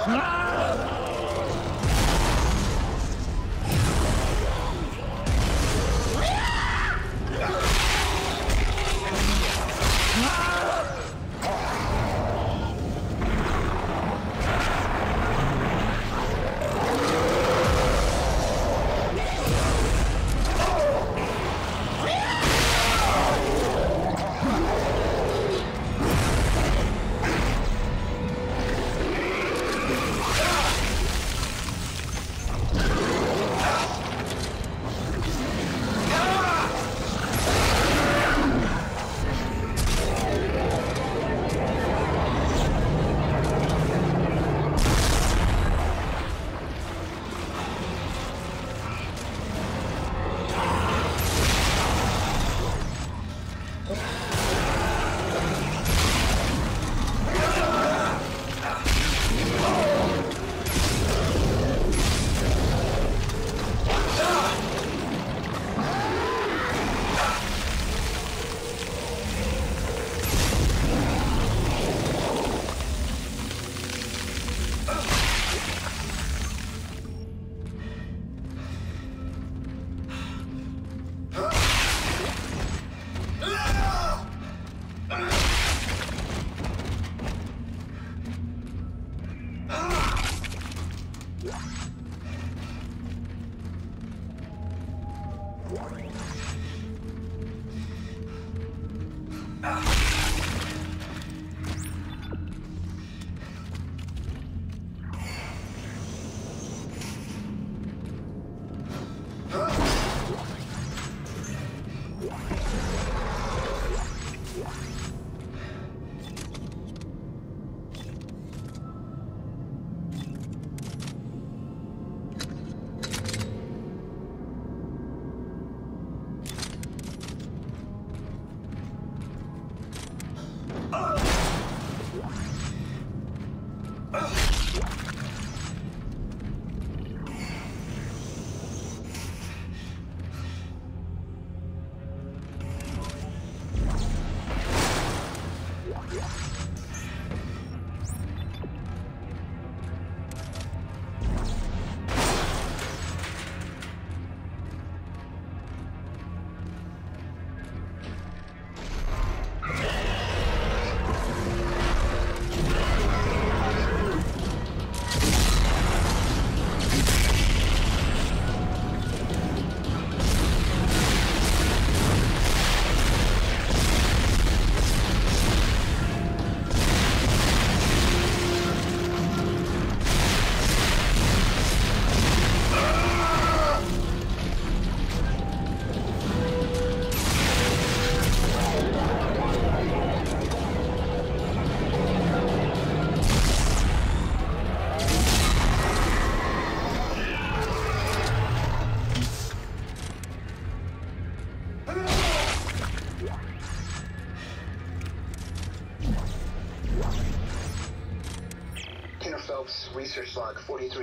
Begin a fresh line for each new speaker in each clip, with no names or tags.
Research log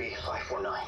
43549.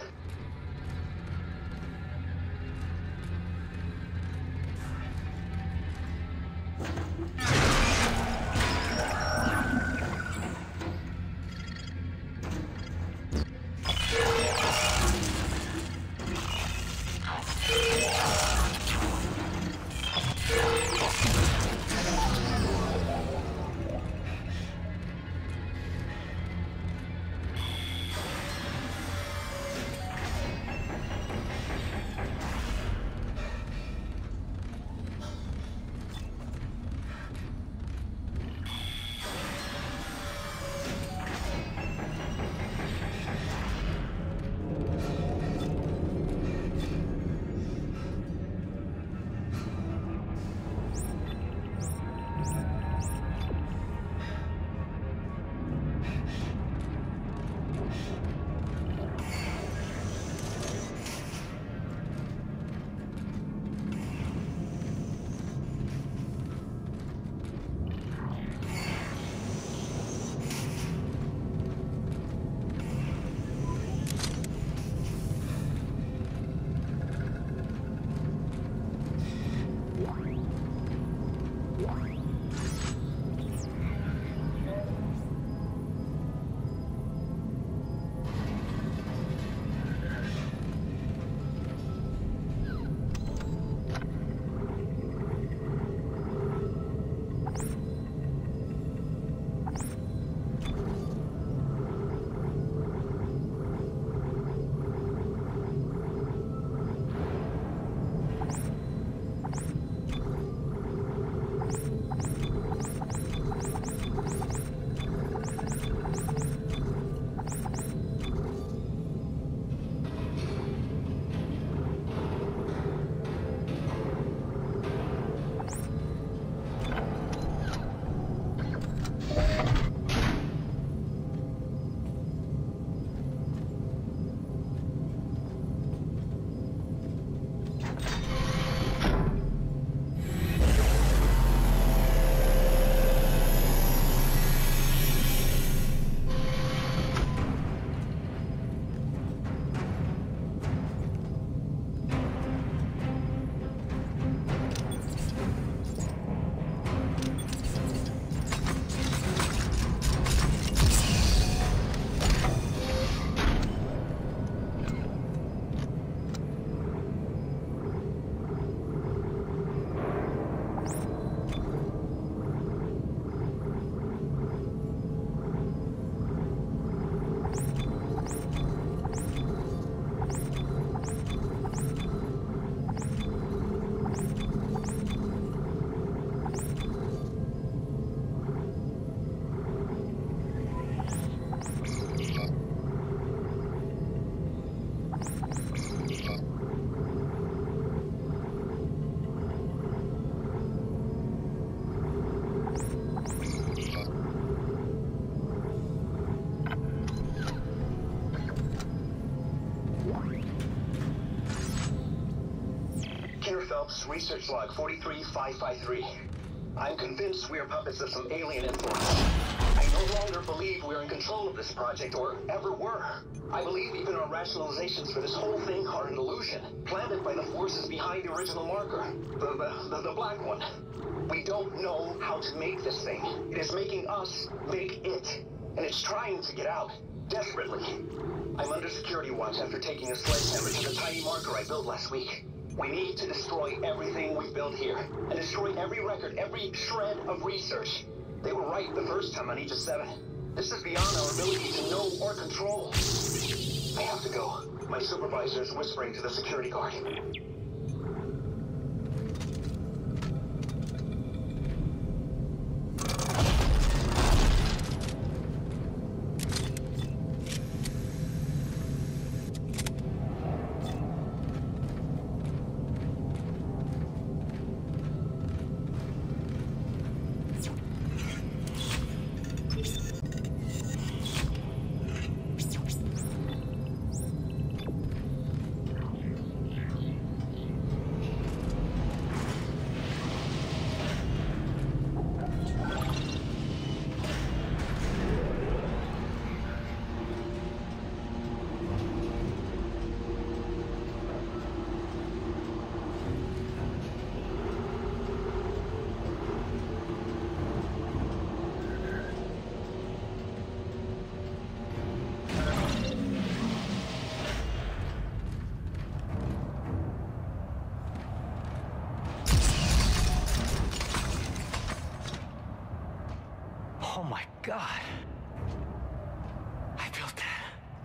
Ops, research log 43553. I'm convinced we are puppets of some alien influence. I no longer believe we're in control of this project, or ever were. I believe even our rationalizations for this whole thing are an illusion, planted by the forces behind the original marker. The black one. We don't know how to make this thing. It is making us make it. And it's trying to get out. Desperately. I'm under security watch after taking a sledgehammer to the tiny marker I built last week. We need to destroy everything we've built here, and destroy every record, every shred of research. They were right the first time on Aegis 7. This is beyond our ability to know or control. I have to go. My supervisor is whispering to the security guard.
Oh my God. I built that.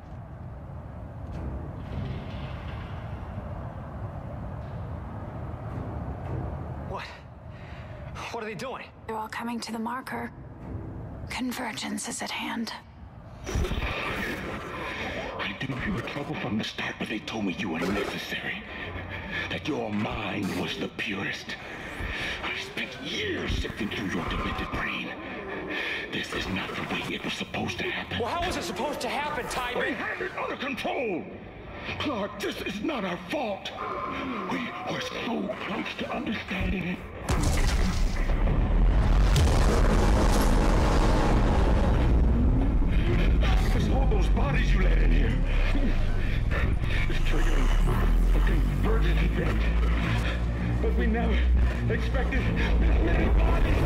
What? What are they doing?
They're all coming to the marker. Convergence is at hand.
I knew you were trouble from the start, but they told me you were necessary. That your mind was the purest. I spent years sifting through your demented brain. This is not the way it was supposed to happen.
Well, how was it supposed to happen,
We
Tybee?
had it under control! Clark, this is not our fault. We were so close to understanding it. It was all those bodies you let in here. It's triggering a convergence event. But we never expected this many bodies.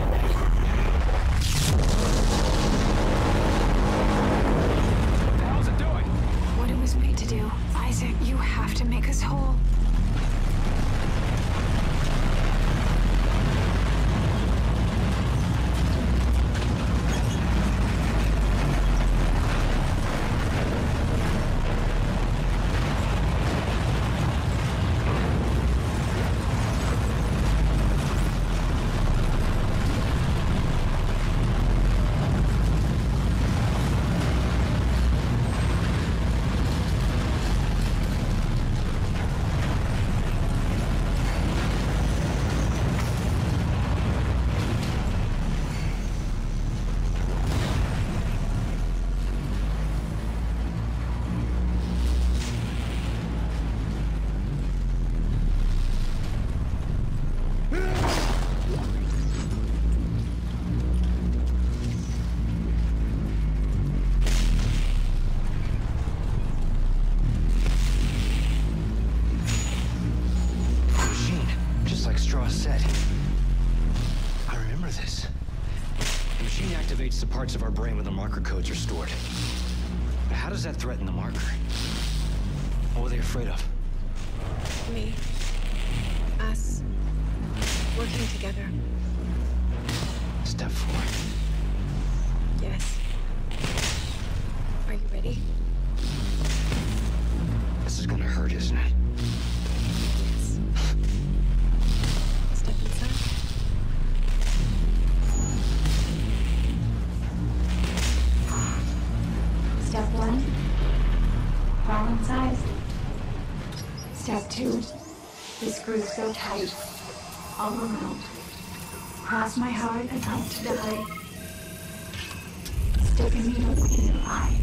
What the hell's it doing?
What it was made to do. Isaac, you have to make us whole.
Activates the parts of our brain where the marker codes are stored. But how does that threaten the marker? What were they afraid of?
Me. Us. Working together.
Step 4.
Yes. Are you ready?
This is gonna hurt, isn't it?
Yes. Step inside.
Step 1. Crawl inside. Step 2. The screws so tight. All around. Cross my heart about to die. Stick a needle in your eye.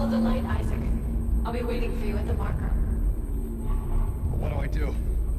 Follow the light, Isaac. I'll be waiting for you at the marker.
What do I do?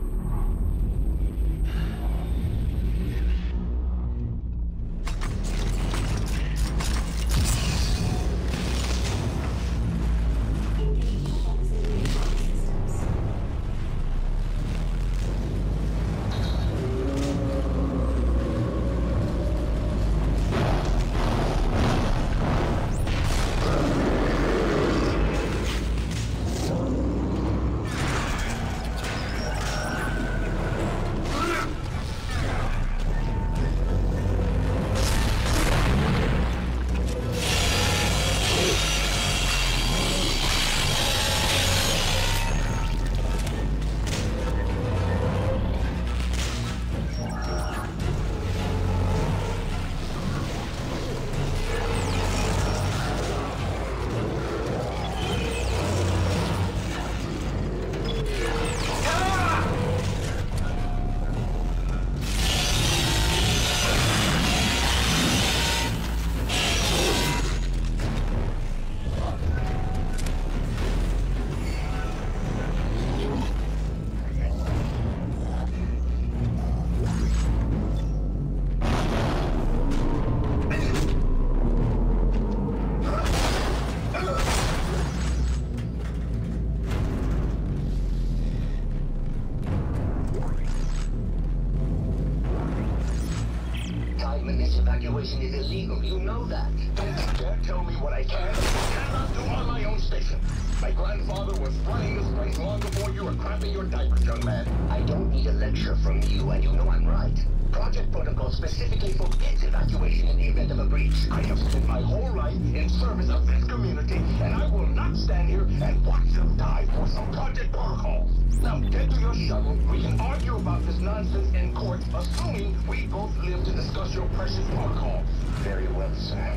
Evacuation is illegal. You know that. Don't you dare tell me what I can and cannot do on my own station. My grandfather was running this place long before you were crapping your diapers, young man. I don't need a lecture from you, and you know I'm right. Project Protocol specifically forbids evacuation in the event of a breach. I have spent my whole life in service of this community, and I will not stand here and watch them die for some Project Protocol. Now get to your shovel. We can argue about this nonsense in court, assuming we both live to discuss your precious protocol. Very well, sir.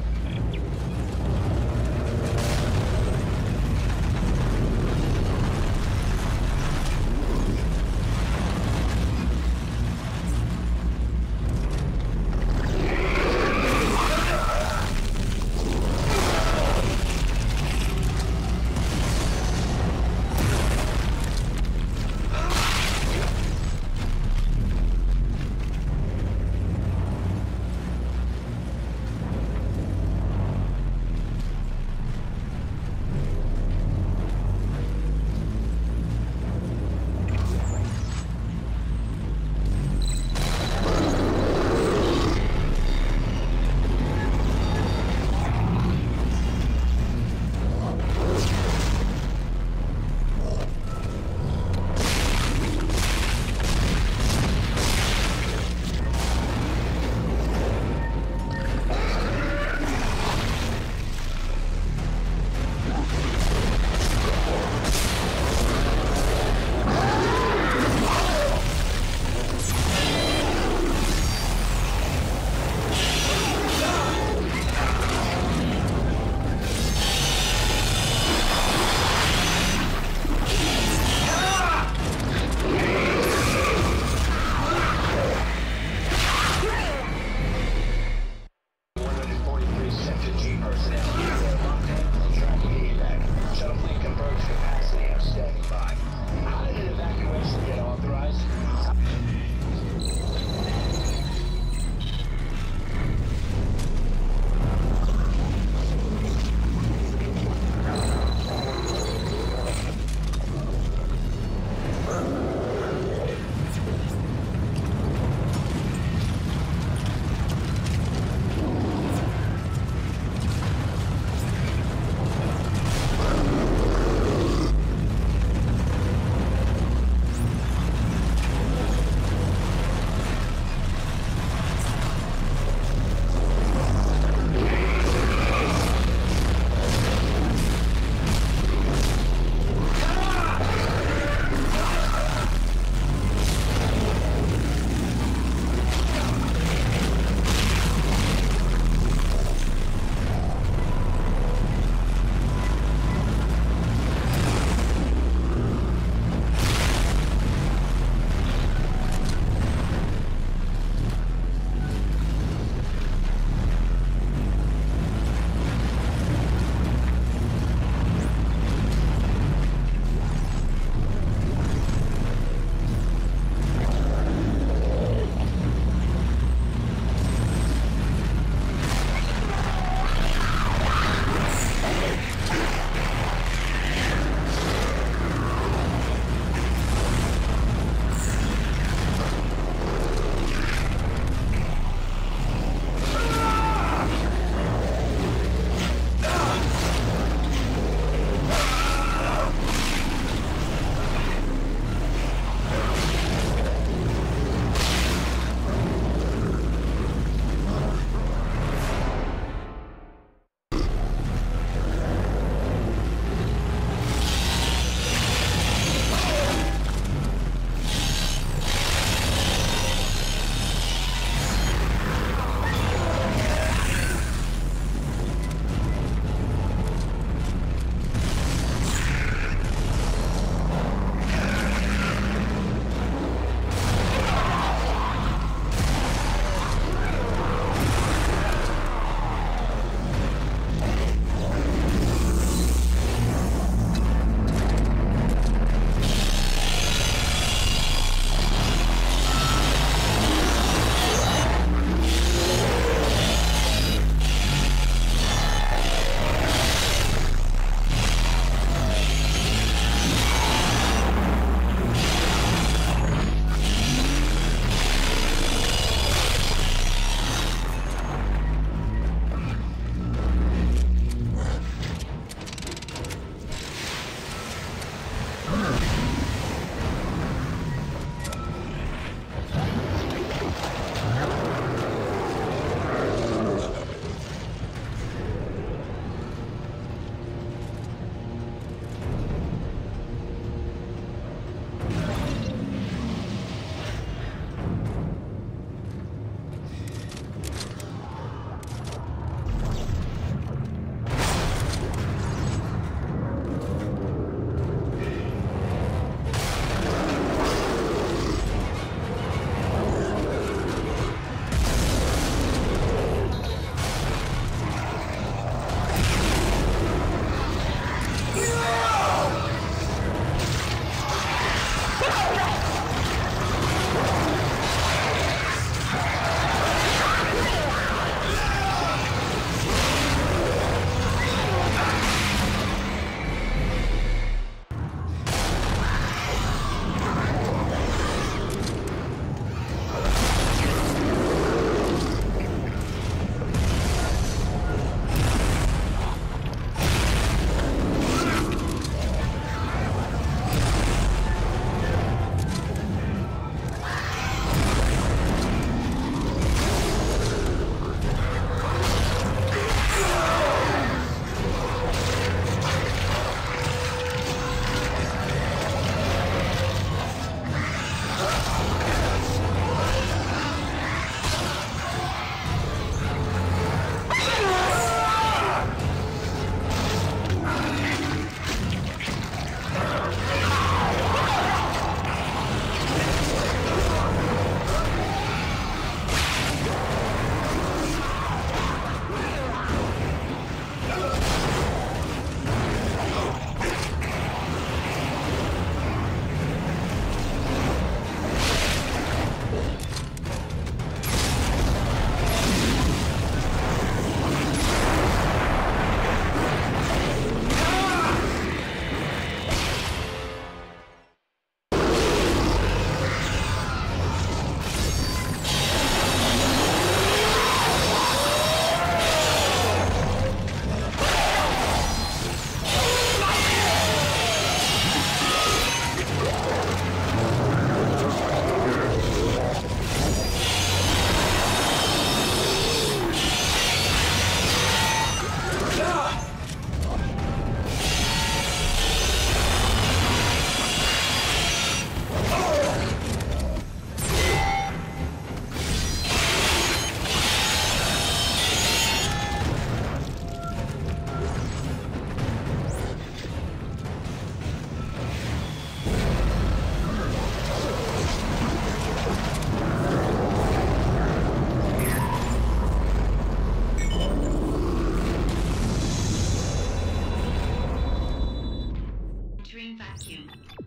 Entering vacuum.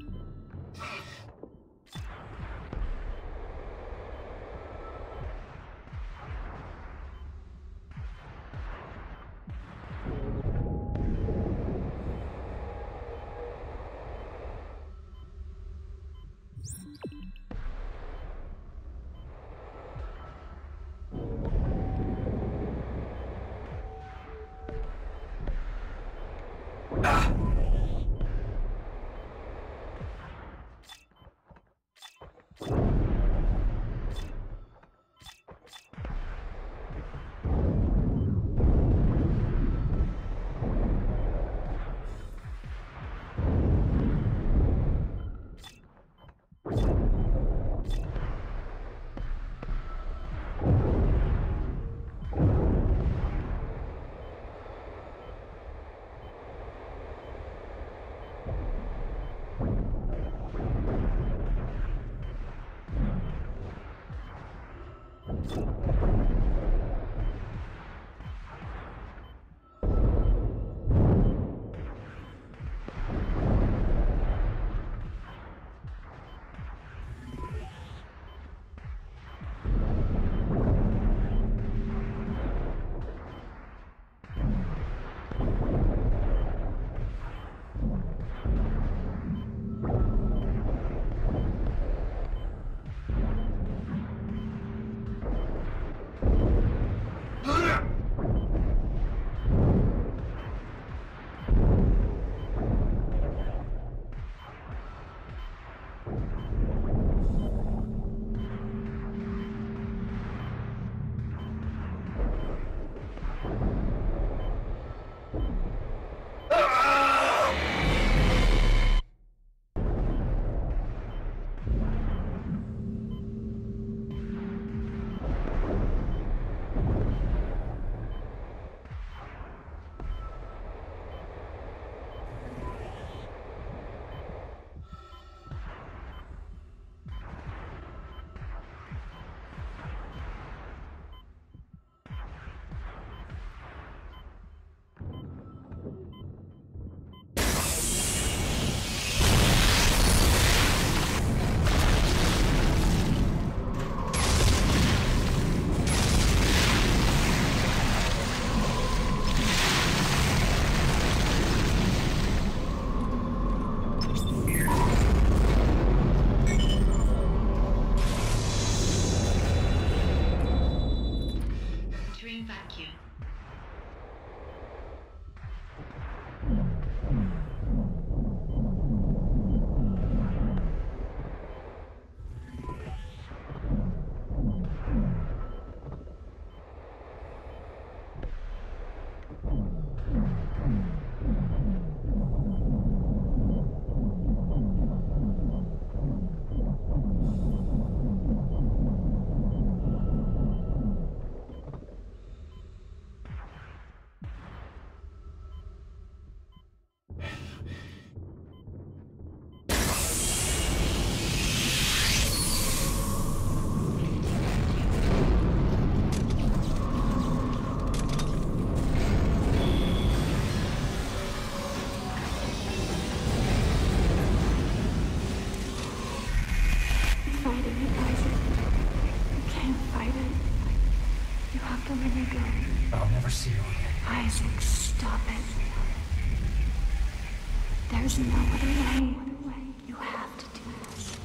Vacuum.
I'll never see you again. Isaac, stop it. There's no other way. You have to do this.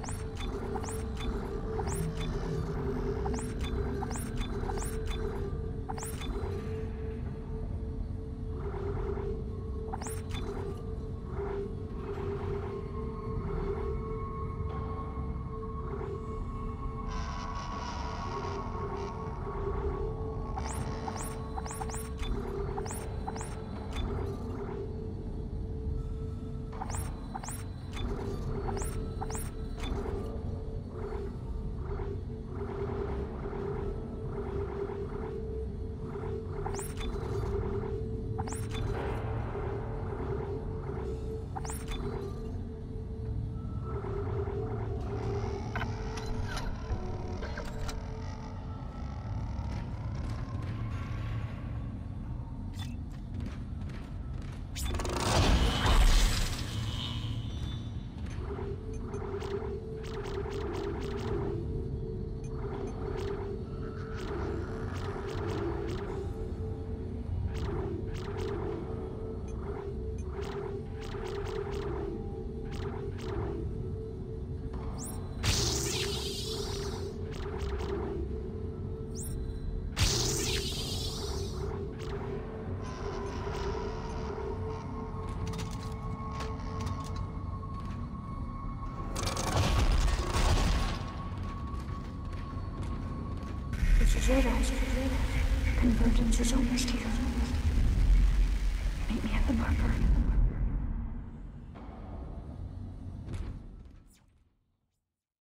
Convergence is almost here. Meet me at the marker.